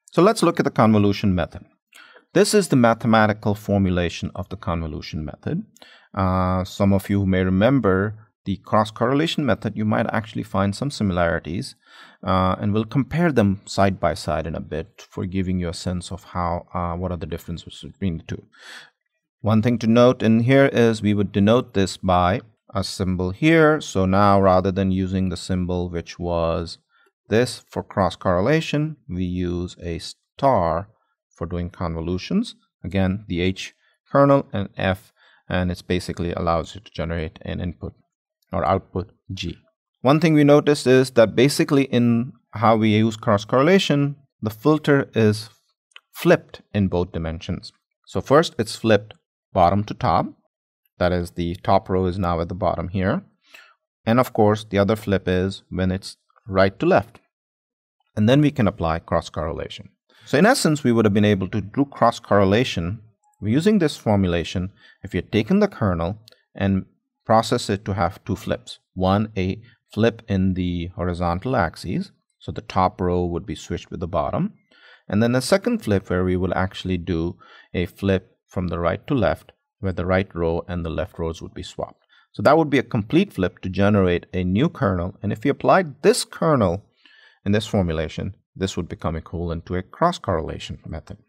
So let's look at the convolution method. This is the mathematical formulation of the convolution method. Some of you may remember the cross-correlation method. You might actually find some similarities, and we'll compare them side by side in a bit for giving you a sense of how what are the differences between the two. One thing to note in here is we would denote this by a symbol here. So now, rather than using the symbol which was this for cross-correlation, we use a star for doing convolutions. Again, the H kernel and F, and it basically allows you to generate an input or output G. One thing we noticed is that basically in how we use cross-correlation, the filter is flipped in both dimensions. So first it's flipped bottom to top. That is, the top row is now at the bottom here. And of course, the other flip is when it's right to left. And then we can apply cross-correlation. So in essence, we would have been able to do cross-correlation using this formulation if you had taken the kernel and process it to have two flips. One, a flip in the horizontal axis. So the top row would be switched with the bottom. And then a second flip where we will actually do a flip from the right to left, where the right row and the left rows would be swapped. So that would be a complete flip to generate a new kernel. And if we applied this kernel in this formulation, this would become equivalent to a cross-correlation method.